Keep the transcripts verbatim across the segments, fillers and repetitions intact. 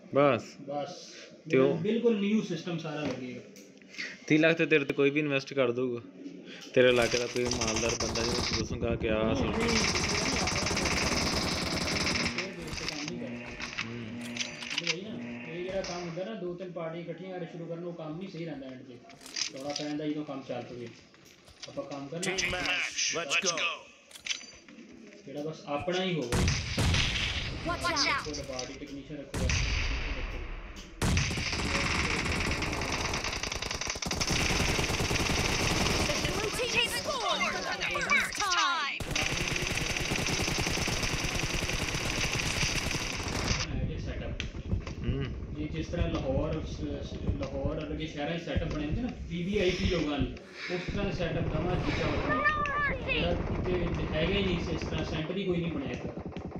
बस बस तो बिल्कुल न्यू सिस्टम सारा लगेगा। तीन लाख तो तेरे तो कोई भी इन्वेस्ट कर दूगा, तेरे इलाके का कोई मालदार बंदा जो दसूंगा क्या काम होंगे ना दो तीन पार्टी इकट्ठियां शुरू करना, वो काम नहीं सही रहता एंड पे थोड़ा पैंदा ही तो काम चल पवे आप काम करना जेड़ा बस अपना ही होगा। पार्टी टेक्नीशियन रखो ये जिस तरह लाहौर लाहौर अलग शहर सैटअप बने ना वी वी आई पी लोगों उस तरह सैटअप दवा चीज़ा है ही नहीं, इस तरह सेंटर ही कोई नहीं बनाया था।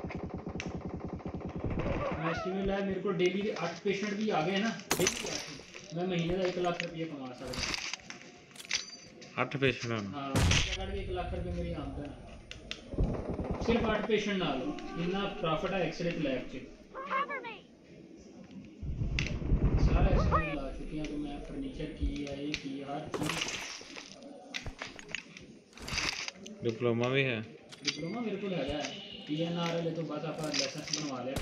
मैं एस्टिमेट लाया मेरे को डेली के अठ पेशेंट भी आ गए ना, डेली अठ मैं महीने का एक लाख रुपये कमा सकता। अठ पेशेंट हाँ एक लाख रुपये मेरी आमदन सिर्फ अठ पेशेंट ना लो, इन्ना प्रॉफिट है एक्सरे लैब च सारा एक्सरे ला चुकी हैं। तो मैं फर्नीचर की है ये की हर चीज़ डिप्लोमा भी है, डिप्लोमा मेरे को है पी एन आर वाले तो बस आप लाइसेंस बनवा लिया।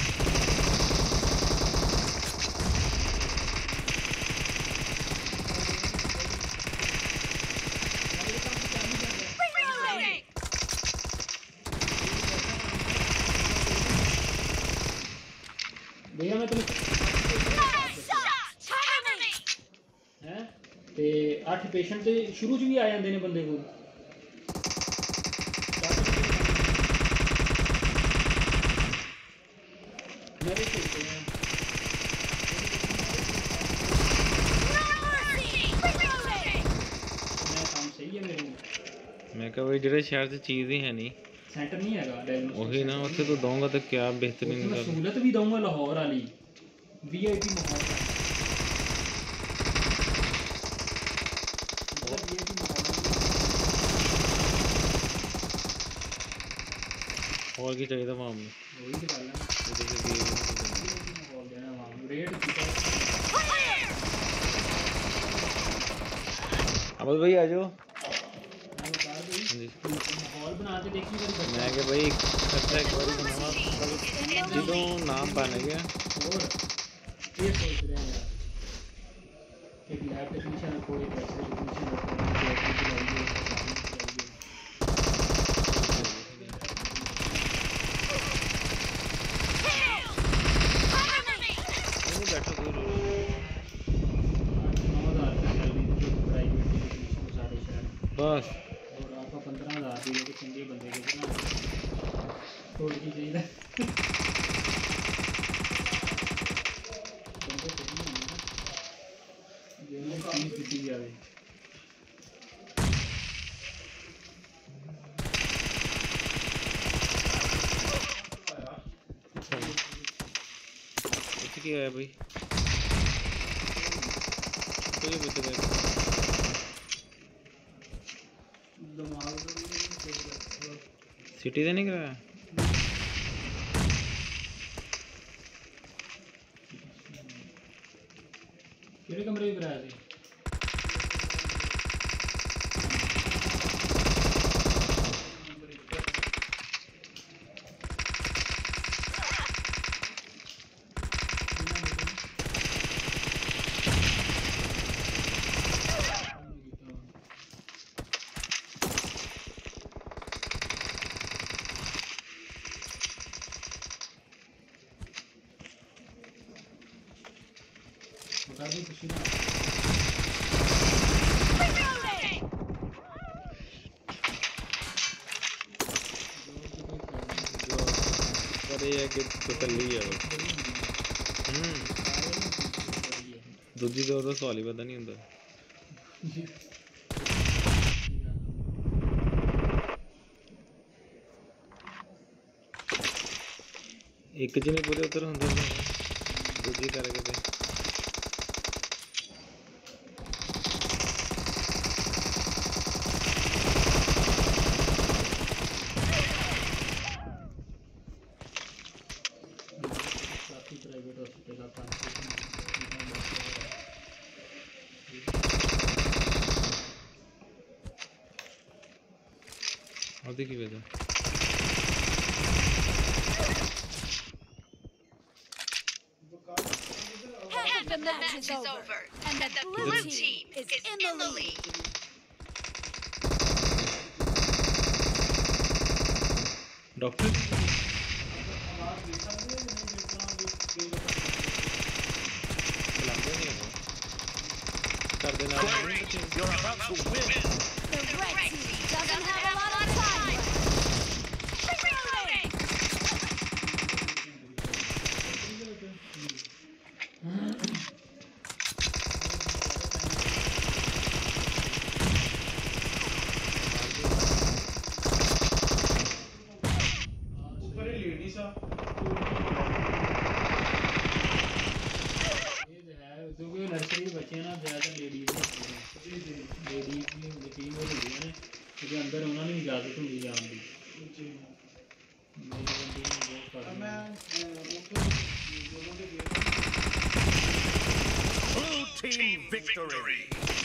भैया मैं तुम्हें हैं ते अठ पेशेंट तो शुरू च भी आ जाते हैं बंदे को मेरे काम सही है मेरे मैं कहा भाई जेड़े शहर से चीज़ ही है नहीं सेंटर नहीं है वही ना उत्थे तो दूंगा तो क्या बेहतरीन मैं सहूलत भी दूंगा लाहौर वाली वी आई पी माहौल और की चाहिए मामले वही तो गल है रेट अमल भाई आ जाओ माहौल बना के देखी मैं कि भाई खर्चा एक बार जो नाम बन गया और ये सोच रहे हैं यार एक लैब टेक्नीशियन को एक एक्सरे बस और आपका पंद्रह हज़ार की जो चंगे बंदे के ना थोड़ी सी चाहिए बंदे दी जाए क्या है भाई कोई बच गया सिटी से नहीं कराया कितने कमरे में कराया थे बता दें कुछ ना है कि तसल्ली है वो दूजी तो ਉਹਦਾ सवाल ही पता नहीं ਹੁੰਦਾ एक च नहीं पूरे उधर ਹੁੰਦੇ दूजी करके ਤੇ प्राइवेट हॉस्पिटल का ਉਹਦੀ ਕੀ ਵਜ੍ਹਾ And the match is over, and the blue team is in the lead. Doctor ਬੁਲਾਉਂਦੇ ਨਹੀਂ ਉਹ ਕਰਦੇ ਨਾਲ You're about to win. The red team doesn't have a lot of time left. Reloading! क्योंकि nursery बच्चे ना ज़्यादा लेडीज़ लेडीज़ की टीम वो होती है ना क्योंकि अंदर उन्होंने इजाज़त होगी जान दी Blue team victory.